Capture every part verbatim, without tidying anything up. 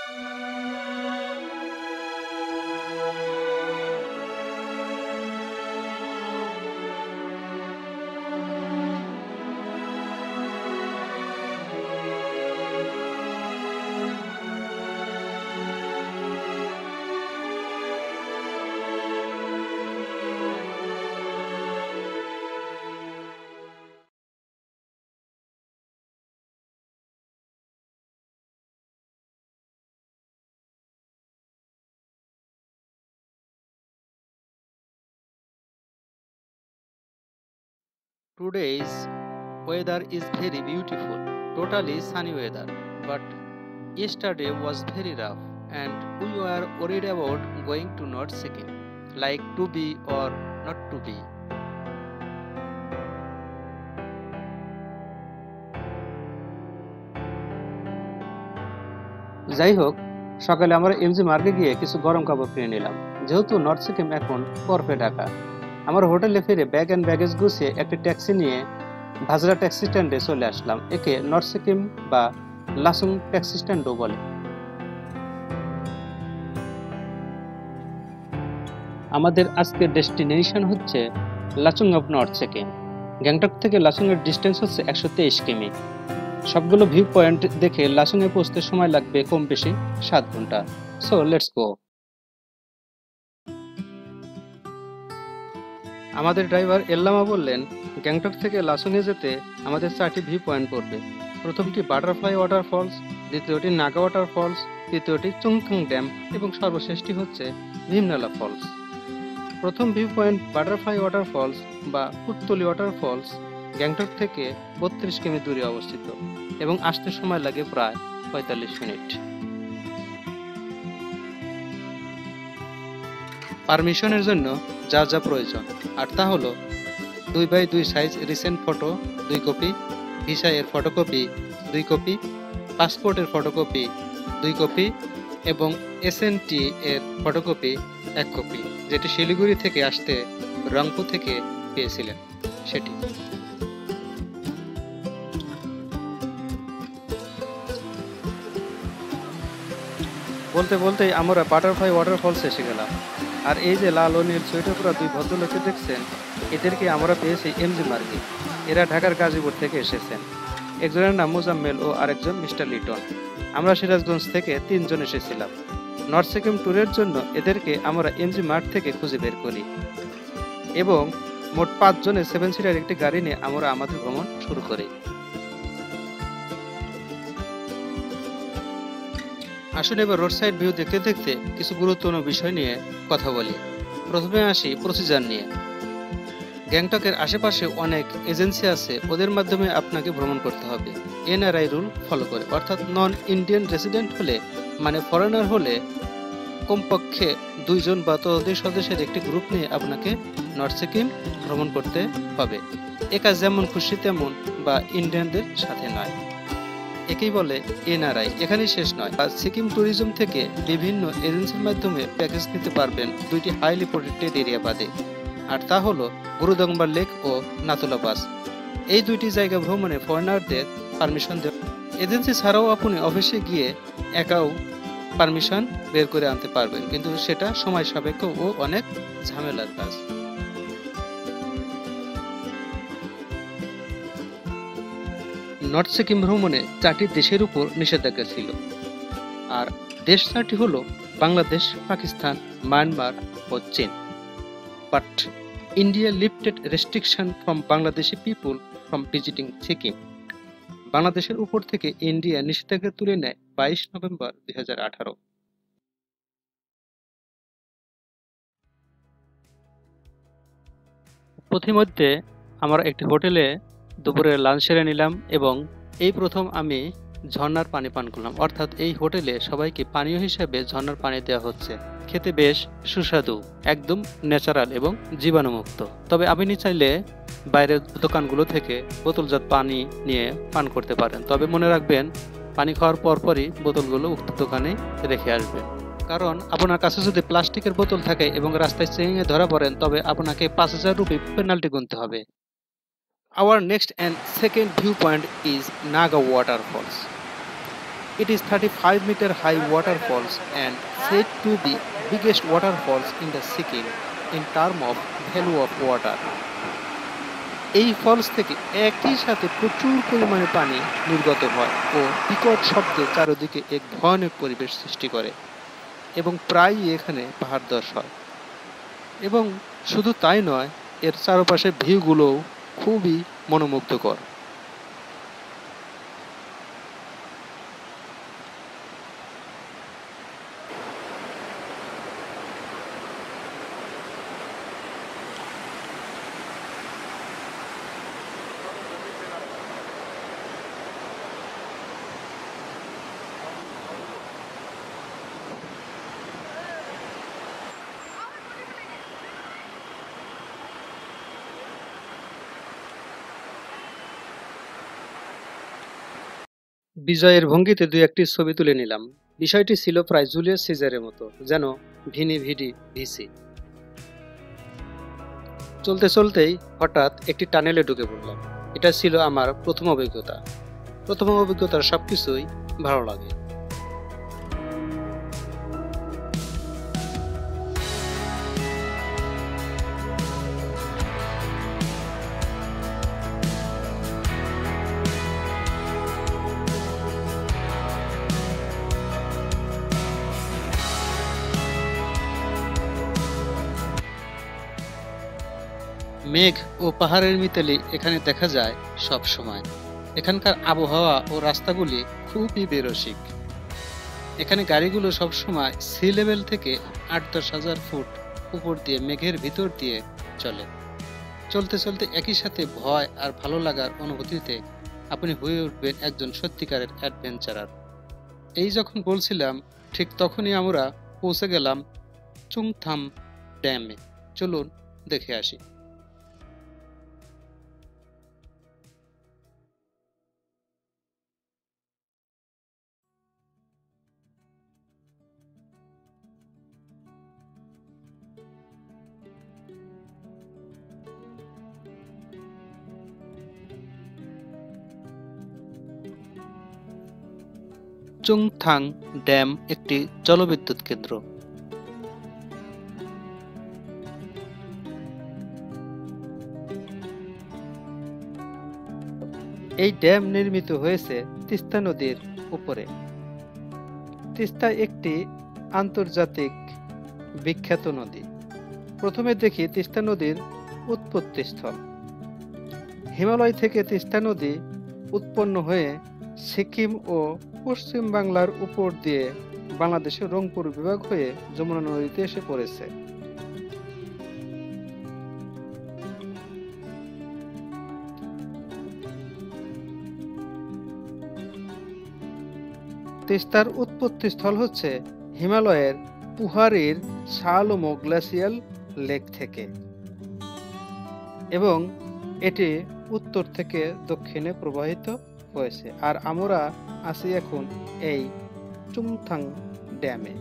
Today's weather is very beautiful, totally sunny weather. But yesterday was very rough, and we were worried about going to North Sikkim, like to be or not to be. যাই হোক, সকালে আমরা MG মার্গে গিয়ে কিছু গরম কাপড় কিনে নিলাম, যেহেতু নর্থ সিকিম এখন বরফে ঢাকা। আমার হোটেলে ফিরে ব্যাগ অ্যান্ড ব্যাগেজ গুছিয়ে একটি ট্যাক্সি নিয়ে ভাজরা ট্যাক্সি স্ট্যান্ডে চলে আসলাম। একে নর্থ সিকিম বা লাসুং ট্যাক্সি স্ট্যান্ডও বলে। আমাদের আজকের ডেস্টিনেশন হচ্ছে লাচুং অফ নর্থ সিকিম। গ্যাংটক থেকে লাচুং এর ডিস্টেন্স হচ্ছে একশো তেইশ কিমি। সবগুলো ভিউ পয়েন্ট দেখে লাচুং এ পৌঁছতে সময় লাগবে কম বেশি সাত ঘন্টা। So let's go. আমাদের ড্রাইভার এল্লামা বললেন, গ্যাংটক থেকে লাচুং এ যেতে আমাদের চারটি ভিউ পয়েন্ট পড়বে। প্রথমটি বাটারফ্লাই ওয়াটারফলস, দ্বিতীয়টি নাগা ওয়াটারফলস, তৃতীয়টি চুংথং ড্যাম এবং সর্বশেষটি হচ্ছে ভীমনালা ফলস। প্রথম ভিউ পয়েন্ট বাটারফ্লাই ওয়াটারফলস বা পুত্তলি ওয়াটারফলস গ্যাংটক থেকে বত্রিশ কিমি দূরে অবস্থিত এবং আসতে সময় লাগে প্রায় পঁয়তাল্লিশ মিনিট। পারমিশনের জন্য যা যা প্রয়োজন, আর তা হলো দুই বাই দুই সাইজ রিসেন্ট ফটো দুই কপি, ভিসা এর ফটোকপি দুই কপি, পাসপোর্টের ফটোকপি দুই কপি এবং এসএনটি এর ফটোকপি এক কপি, যেটি শিলিগুড়ি থেকে আসতে রংপুর থেকে পেয়েছিলেন সেটি। বলতে বলতেই আমরা বাটারফ্লাই ওয়াটারফলস এসে গেলাম। আর এই যে লাল ও নীল সোয়েটার পরা দুই ভদ্রলোককে দেখছেন, এদেরকে আমরা পেয়েছি এমজি মার্গে। এরা ঢাকার গাজীপুর থেকে এসেছেন। একজনের নাম মোজাম্মেল ও আরেকজন মিস্টার লিটন। আমরা সিরাজগঞ্জ থেকে তিনজন এসেছিলাম। নর্থ সিকিম ট্যুরের জন্য এদেরকে আমরা এমজি মার্ট থেকে খুঁজে বের করি এবং মোট পাঁচজনের সেভেন সিটার একটি গাড়ি নিয়ে আমরা আমাদের ভ্রমণ শুরু করি। আসুন এবার রোড সাইড ভিউ দেখতে দেখতে কিছু গুরুত্বপূর্ণ বিষয় নিয়ে কথা বলি। প্রথমে আসি প্রসিজার নিয়ে। গ্যাংটকের আশেপাশে অনেক এজেন্সি আছে, ওদের মাধ্যমে আপনাকে ভ্রমণ করতে হবে এনআরআই রুল ফলো করে। অর্থাৎ নন ইন্ডিয়ান রেসিডেন্ট হলে, মানে ফরেনার হলে, কমপক্ষে দুইজন বা ততোধিক সদস্যের একটি গ্রুপ নিয়ে আপনাকে নর্থ সিকিম ভ্রমণ করতে হবে। একা যেমন খুশি তেমন বা ইন্ডিয়ানদের সাথে নয়, একেই বলে এনআরআই। এখানেই শেষ নয়, সিকিম ট্যুরিজম থেকে বিভিন্ন এজেন্সির মাধ্যমে প্যাকেজ নিতে পারবেন দুইটি হাইলি প্রোটেক্টেড এরিয়া বাদে, আর তা হলো গুরুদংবার লেক ও নাতুলা পাস। এই দুইটি জায়গা ভ্রমণে ফরেনারদের পারমিশন দেওয়া। এজেন্সি ছাড়াও আপনি অফিসে গিয়ে একাও পারমিশন বের করে আনতে পারবেন, কিন্তু সেটা সময় সাপেক্ষ ও অনেক ঝামেলার কাজ। নর্থ সিকিম ভ্রমণে চারটি দেশের উপর নিষেধাজ্ঞা ছিল, আর দেশ চারটি হলো বাংলাদেশ, পাকিস্তান, মায়ানমার ও চীন। But India lifted restriction from Bangladeshi people from visiting Sikkim. বাংলাদেশের উপর থেকে ইন্ডিয়া নিষেধাজ্ঞা তুলে নেয় বাইশ নভেম্বর দুই হাজার আঠারো। পথিমধ্যে আমরা একটি হোটেলে দুপুরে লাঞ্চ সেরে নিলাম এবং এই প্রথম আমি ঝর্ণার পানি পান করলাম। অর্থাৎ এই হোটেলে সবাইকে পানীয় হিসেবে ঝর্ণার পানি দেওয়া হচ্ছে। খেতে বেশ সুস্বাদু, একদম ন্যাচারাল এবং জীবাণুমুক্ত। তবে আপনি চাইলে বাইরের দোকানগুলো থেকে বোতলজাত পানি নিয়ে পান করতে পারেন, তবে মনে রাখবেন পানি খাওয়ার পরপরই বোতলগুলো উক্ত দোকানে রেখে আসবেন। কারণ আপনার কাছে যদি প্লাস্টিকের বোতল থাকে এবং রাস্তায় চেইনে ধরা পড়েন, তবে আপনাকে পাঁচ হাজার রুপি পেনাল্টি গুনতে হবে। Our next and second viewpoint is Naga Waterfalls. It is thirty-five meter high waterfalls and said to be biggest waterfalls in the Sikkim in term of value of water. এই falls থেকে একই সাথে প্রচুর পরিমাণে পানি নির্গত হয় ও বিকট শব্দে চারদিকে এক ভয়ানক পরিবেশ সৃষ্টি করে এবং প্রায়ই এখানে পাহাড় ধস হয়। এবং শুধু তাই নয়, এর চারপাশে ভিউগুলোও খুবই মনোমুগ্ধকর। বিজয়ের ভঙ্গিতে দুই একটি ছবি তুলে নিলাম। বিষয়টি ছিল প্রায় জুলিয়াস সিজারের মতো, যেন ভিনি ভিডি ভিসি। চলতে চলতেই হঠাৎ একটি টানেলে ঢুকে পড়লাম। এটা ছিল আমার প্রথম অভিজ্ঞতা। প্রথম অভিজ্ঞতার সবকিছুই ভালো লাগে। মেঘ ও পাহাড়ের মিতালি এখানে দেখা যায় সব সময়। এখানকার আবহাওয়া ও রাস্তাগুলি খুবই বেরসিক। এখানে গাড়িগুলো সবসময় সি লেভেল থেকে আট দশ হাজার ফুট উপর দিয়ে মেঘের ভিতর দিয়ে চলে। চলতে চলতে একই সাথে ভয় আর ভালো লাগার অনুভূতিতে আপনি হয়ে উঠবেন একজন সত্যিকারের অ্যাডভেঞ্চারার। এই যখন বলছিলাম, ঠিক তখনই আমরা পৌঁছে গেলাম চুংথাম ড্যামে। চলুন দেখে আসি। চুংথাং ড্যাম একটি জলবিদ্যুৎ কেন্দ্র। এই ড্যাম নির্মিত হয়েছে তিস্তা নদীর উপরে। তিস্তা একটি আন্তর্জাতিক বিখ্যাত নদী। প্রথমে দেখি তিস্তা নদীর উৎপত্তি স্থল। হিমালয় থেকে তিস্তা নদী উৎপন্ন হয়ে সিকিম ও পশ্চিম বাংলার উপর দিয়ে বাংলাদেশের রংপুর বিভাগ হয়ে যমুনা নদীতে এসে পড়েছে। তিস্তার উৎপত্তি স্থল হচ্ছে হিমালয়ের পুহারির শালমো গ্লেসিয়াল লেক থেকে এবং এটি উত্তর থেকে দক্ষিণে প্রবাহিত হয়েছে। আর আমরা আছি এখন এই চুংথাং ড্যামে।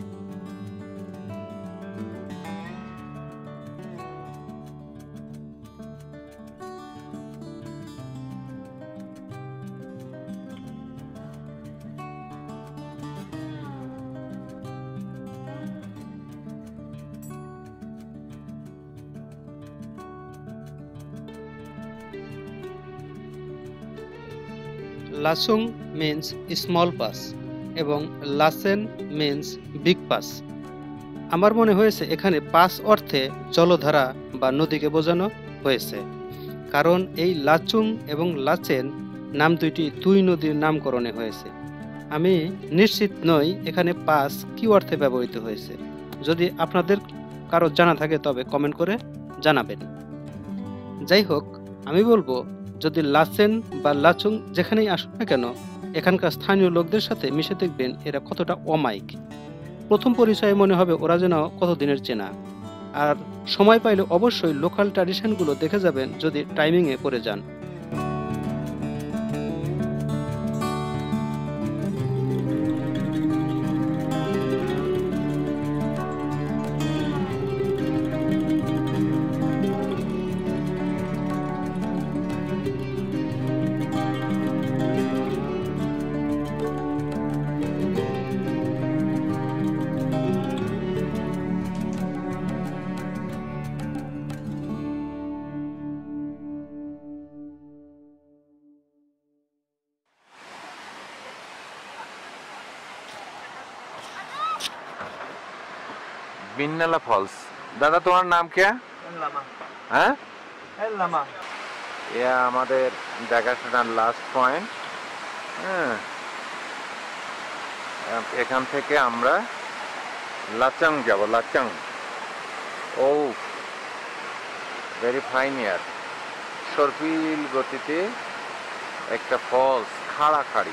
লাচুং মিন্স স্মল পাস এবং লাচেন মিন্স বিগ পাস। আমার মনে হয়েছে এখানে পাস অর্থে জলধারা বা নদীকে বোঝানো হয়েছে, কারণ এই লাচুং এবং লাচেন নাম দুইটি দুই নদীর নামকরণে হয়েছে। আমি নিশ্চিত নই এখানে পাস কি অর্থে ব্যবহৃত হয়েছে। যদি আপনাদের কারো জানা থাকে তবে কমেন্ট করে জানাবেন। যাই হোক, আমি বলবো যদি লাচেন বা লাচুং যেখানেই আসুক না কেন, এখানকার স্থানীয় লোকদের সাথে মিশে দেখবেন এরা কতটা অমায়িক। প্রথম পরিচয়ে মনে হবে ওরা যেন কতদিনের চেনা। আর সময় পাইলে অবশ্যই লোকাল ট্র্যাডিশনগুলো দেখে যাবেন যদি টাইমিংয়ে পড়ে যান। বিন্নালা ফলস। দাদা তোমার নাম কে? হ্যাঁ, এ আমাদের দেখাশোনার লাস্ট পয়েন্ট। হ্যাঁ, এখান থেকে আমরা লাচাং যাব। লাচাং, ও ভেরি ফাইন ইয়ার। সর্পিল গতিতে একটা ফলস, খাড়াখাড়ি।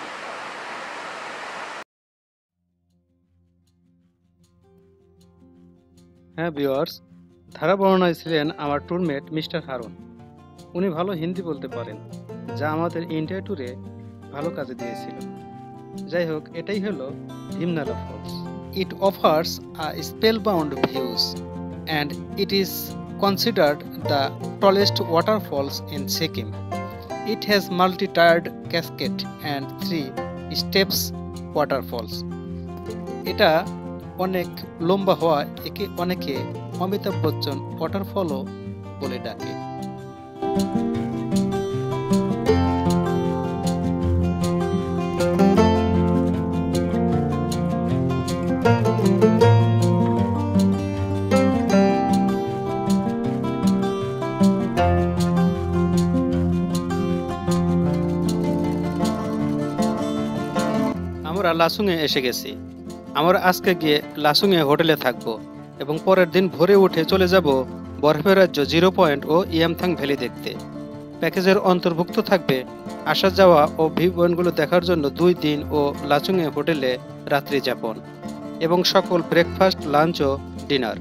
হ্যাঁ ভিউয়ার্স, ধারা বর্ণনায় ছিলেন আমার ট্যুরমেট মিস্টার হারুন। উনি ভালো হিন্দি বলতে পারেন, যা আমাদের ইন্ডিয়া ট্যুরে ভালো কাজে দিয়েছিল। যাই হোক, এটাই হলো Bhimnala falls. It offers a spellbound views and it is considered the tallest waterfalls in Sikkim. It has multi-tiered cascade and three steps waterfalls. এটা অনেক লম্বা হওয়া একে অনেকে অমিতাভ বচ্চন ওয়াটারফলও বলে ডাকে। আমরা লাসুংয়ে এসে গেছি। আমরা আজকে গিয়ে লাসুংয়ে হোটেলে থাকবো এবং পরের দিন ভোরে উঠে চলে যাব বরফের রাজ্য জিরো পয়েন্ট ও ইয়ামথাং ভ্যালি দেখতে। প্যাকেজের অন্তর্ভুক্ত থাকবে আসা যাওয়া ও ভিউ পয়েন্টগুলো দেখার জন্য দুই দিন ও লাচুংয়ে হোটেলে রাত্রি যাপন এবং সকল ব্রেকফাস্ট, লাঞ্চ ও ডিনার।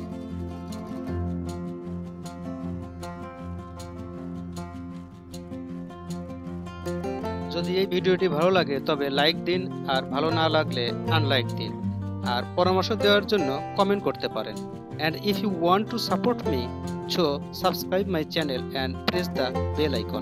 যদি এই ভিডিওটি ভালো লাগে তবে লাইক দিন, আর ভালো না লাগলে আনলাইক দিন, আর পরামর্শ দেওয়ার জন্য কমেন্ট করতে পারেন। And if you want to support me, so subscribe my channel and press the bell icon.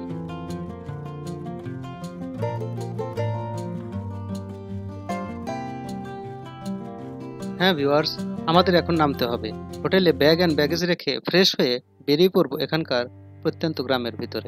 হ্যাঁ ভিউয়ার্স, আমাদের এখন নামতে হবে। হোটেলে ব্যাগ এন্ড ব্যাগেজ রেখে ফ্রেশ হয়ে বেরিয়ে পড়বো এখানকার প্রত্যন্ত গ্রামের ভিতরে।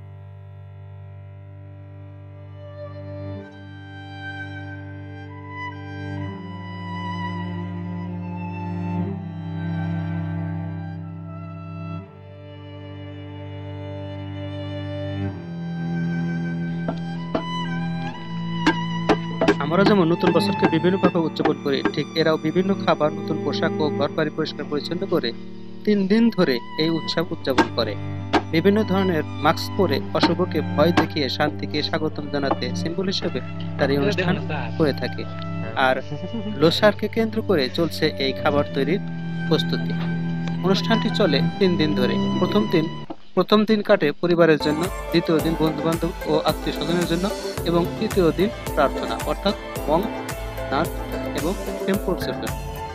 আমরা যেমন নতুন বছরকে বিভিন্নভাবে উদযাপন করি, ঠিক এরাও বিভিন্ন খাবার, নতুন পোশাক ও ঘর বাড়ি পরিষ্কার পরিচ্ছন্ন করে তিন দিন ধরে এই উৎসব উদযাপন করে। বিভিন্ন ধরনের মাস্ক পরে অশুভকে ভয় দেখিয়ে শান্তিকে স্বাগতম জানাতে সিম্বল হিসেবে তার এই অনুষ্ঠান করে থাকে। আর লোসারকে কেন্দ্র করে চলছে এই খাবার তৈরির প্রস্তুতি। অনুষ্ঠানটি চলে তিন দিন ধরে। প্রথম দিন প্রথম দিন কাটে পরিবারের জন্য, দ্বিতীয় দিন বন্ধু বান্ধব ও আত্মীয় স্বজনের জন্য এবং তৃতীয় দিন প্রার্থনা অর্থাৎ মং, নাচ এবং টেম্পল সেশন।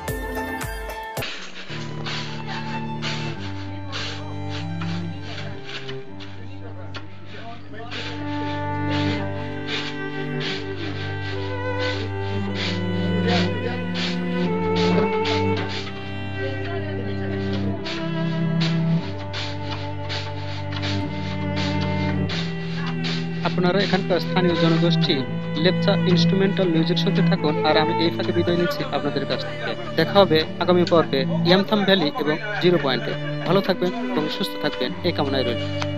আপনারা এখানকার স্থানীয় জনগোষ্ঠী লেপচা ইনস্ট্রুমেন্টাল মিউজিক শুনতে থাকুন, আর আমি এই ফাঁকে বিদায় নিচ্ছি আপনাদের কাছ থেকে। দেখা হবে আগামী পর্বে ইয়ামথাং ভ্যালি এবং জিরো পয়েন্টে। ভালো থাকবেন এবং সুস্থ থাকবেন এই কামনায় রইল।